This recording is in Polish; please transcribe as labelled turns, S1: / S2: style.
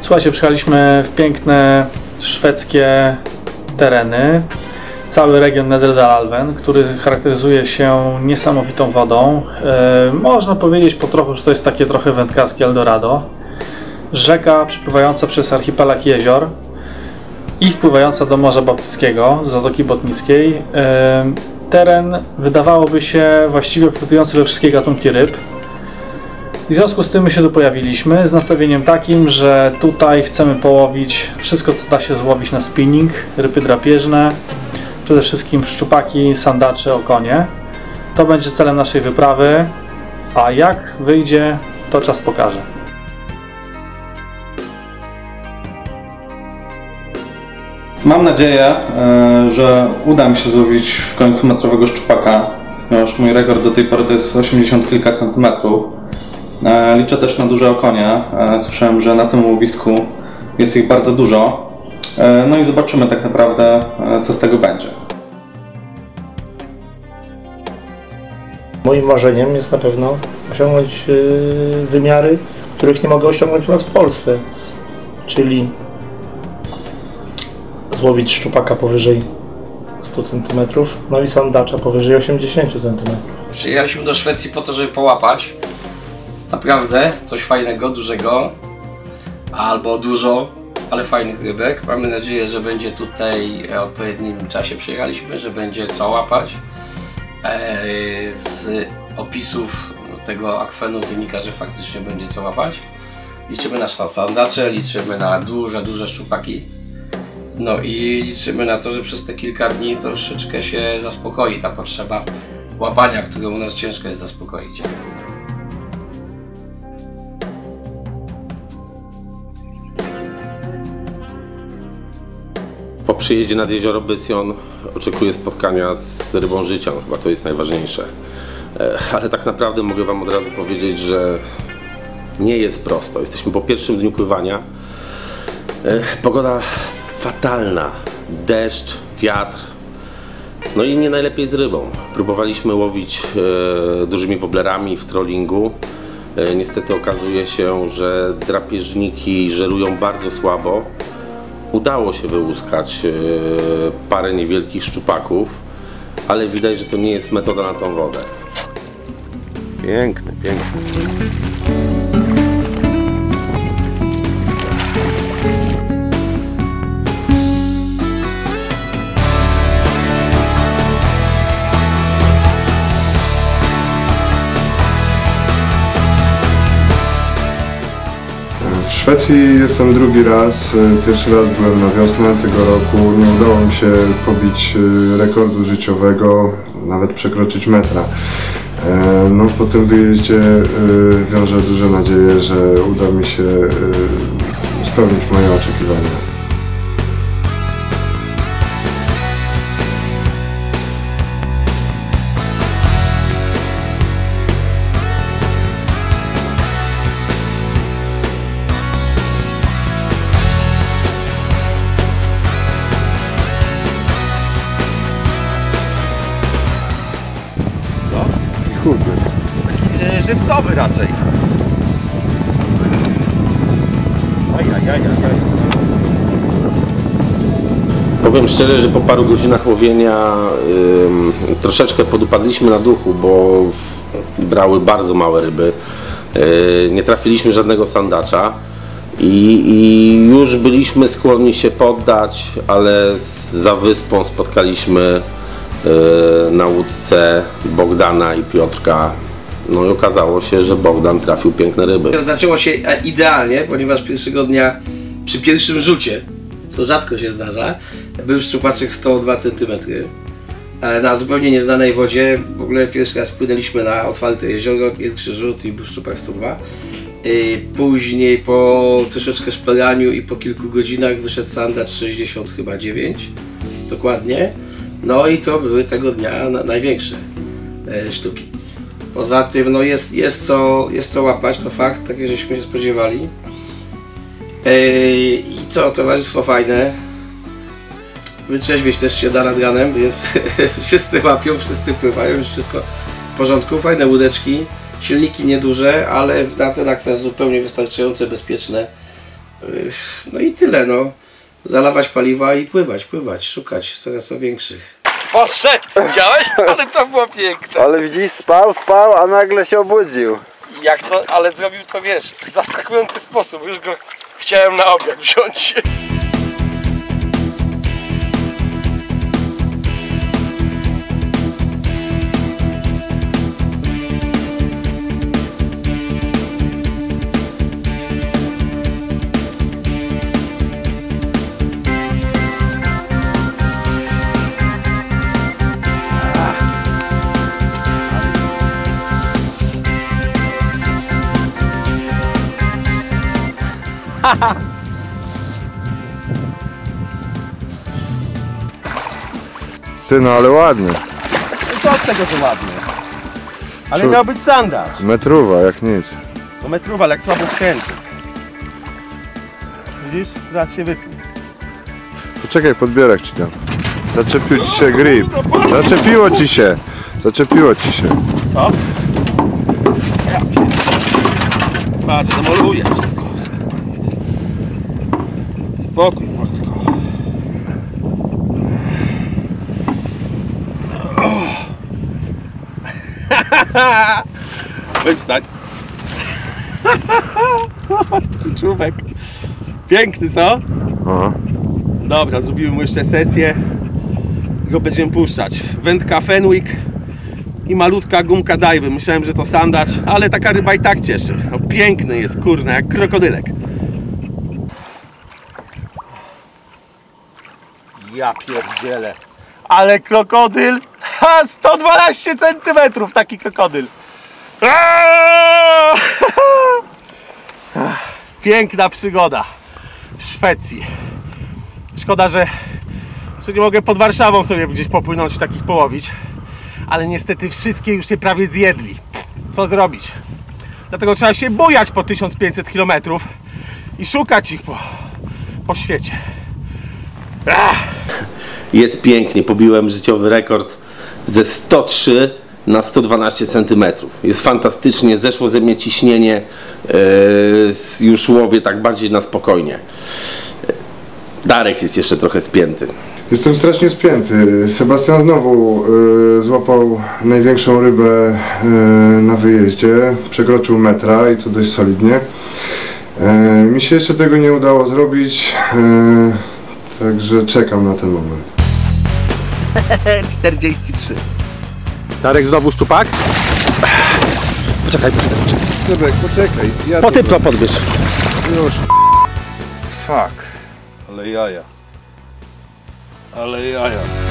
S1: Słuchajcie, przyjechaliśmy w piękne szwedzkie tereny. Cały region Nedre-Dalälven, który charakteryzuje się niesamowitą wodą. Można powiedzieć po trochu, że to jest takie trochę wędkarskie Eldorado. Rzeka przepływająca przez archipelag jezior i wpływająca do Morza Bałtyckiego, z Zatoki Botnickiej. Teren wydawałoby się właściwie obfitujący we wszystkie gatunki ryb. I w związku z tym my się tu pojawiliśmy z nastawieniem takim, że tutaj chcemy połowić wszystko, co da się złowić na spinning, ryby drapieżne, przede wszystkim szczupaki, sandacze, okonie. To będzie celem naszej wyprawy, a jak wyjdzie, to czas pokaże.
S2: Mam nadzieję, że uda mi się złowić w końcu metrowego szczupaka, ponieważ mój rekord do tej pory to jest 80 kilka centymetrów. Liczę też na duże okonie. Słyszałem, że na tym łowisku jest ich bardzo dużo. No i zobaczymy tak naprawdę, co z tego będzie.
S3: Moim marzeniem jest na pewno osiągnąć wymiary, których nie mogę osiągnąć u nas w Polsce. Czyli złowić szczupaka powyżej 100 cm, no i sandacza powyżej 80 cm.
S4: Przyjechaliśmy do Szwecji po to, żeby połapać naprawdę coś fajnego, dużego, albo dużo, ale fajnych rybek. Mamy nadzieję, że będzie tutaj w odpowiednim czasie przyjechaliśmy, że będzie co łapać. Z opisów tego akwenu wynika, że faktycznie będzie co łapać. Liczymy na sandacze, liczymy na duże szczupaki. No i liczymy na to, że przez te kilka dni troszeczkę się zaspokoi ta potrzeba łapania, którą u nas ciężko jest zaspokoić.
S5: Po przyjeździe nad jezioro Bysjon oczekuję spotkania z rybą życia, no chyba to jest najważniejsze. Ale tak naprawdę mogę Wam od razu powiedzieć, że nie jest prosto. Jesteśmy po pierwszym dniu pływania. Pogoda fatalna, deszcz, wiatr, no i nie najlepiej z rybą. Próbowaliśmy łowić dużymi woblerami w trollingu. Niestety okazuje się, że drapieżniki żerują bardzo słabo. Udało się wyłuskać parę niewielkich szczupaków, ale widać, że to nie jest metoda na tą wodę. Piękny, piękny.
S6: W Szwecji jestem drugi raz. Pierwszy raz byłem na wiosnę tego roku. Nie udało mi się pobić rekordu życiowego, nawet przekroczyć metra. No, po tym wyjeździe wiążę duże nadzieje, że uda mi się spełnić moje oczekiwania.
S5: Kurde. Taki żywcowy raczej. Powiem szczerze, że po paru godzinach łowienia troszeczkę podupadliśmy na duchu, bo brały bardzo małe ryby. Nie trafiliśmy żadnego sandacza i już byliśmy skłonni się poddać, ale za wyspą spotkaliśmy na łódce Bogdana i Piotrka. No i okazało się, że Bogdan trafił piękne ryby.
S4: Zaczęło się idealnie, ponieważ pierwszego dnia przy pierwszym rzucie, co rzadko się zdarza, był szczupaczek 102 cm. Na zupełnie nieznanej wodzie. W ogóle pierwszy raz płynęliśmy na otwarte jezioro, pierwszy rzut i był szczupak 102. Później po troszeczkę szperaniu i po kilku godzinach wyszedł sandacz 60 chyba 9 dokładnie. No i to były tego dnia największe sztuki. Poza tym no jest co łapać, to fakt, tak jak żeśmy się spodziewali. I co, towarzystwo fajne. Wytrzeźwieć też się da nad ranem, więc wszyscy łapią, wszyscy pływają, już wszystko w porządku. Fajne łódeczki, silniki nieduże, ale na ten akwen zupełnie wystarczające, bezpieczne. No i tyle, no. Zalawać paliwa i pływać, szukać coraz to większych. Poszedł! Widziałeś? Ale to było piękne.
S7: Ale widzisz, spał, a nagle się obudził.
S4: Jak to, ale zrobił to, wiesz, w zaskakujący sposób. Już go chciałem na obiad wziąć.
S6: Ty, no ale ładnie.
S7: I co z tego, że ładnie? Ale miał być sandacz.
S6: Metrówa, jak nic.
S7: No metrówa, ale jak słabo wkręty. Widzisz? Zaraz się wypnie.
S6: Poczekaj, podbierak ci dam. Zaczepił ci się grip. Zaczepiło ci się.
S7: Co? Patrz, zamoluję wszystko. Spokój, mordko. Weź wstać. Zobacz, czubek. Piękny, co?
S6: Aha.
S7: Dobra, zrobimy mu jeszcze sesję. Go będziemy puszczać. Wędka Fenwick i malutka gumka Daiwy. Myślałem, że to sandacz, ale taka ryba i tak cieszy. No, piękny jest, kurna, jak krokodylek. Ja pierdzielę. Ale krokodyl! Ha, 112 cm taki krokodyl. Aaaa! Piękna przygoda w Szwecji. Szkoda, że nie mogę pod Warszawą sobie gdzieś popłynąć, takich połowić. Ale niestety wszystkie już się prawie zjedli. Co zrobić? Dlatego trzeba się bujać po 1500 km i szukać ich po świecie.
S5: Jest pięknie, pobiłem życiowy rekord ze 103 na 112 cm. Jest fantastycznie, zeszło ze mnie ciśnienie, już łowię tak bardziej na spokojnie. Darek jest jeszcze trochę spięty.
S6: Jestem strasznie spięty. Sebastian znowu złapał największą rybę na wyjeździe. Przekroczył metra i to dość solidnie. Mi się jeszcze tego nie udało zrobić, także czekam na ten moment.
S7: 43.
S5: Darek znowu szczupak? Poczekaj.
S6: Sebek, poczekaj.
S5: Po typla podbierz.
S6: Już.
S7: Fuck. Ale jaja.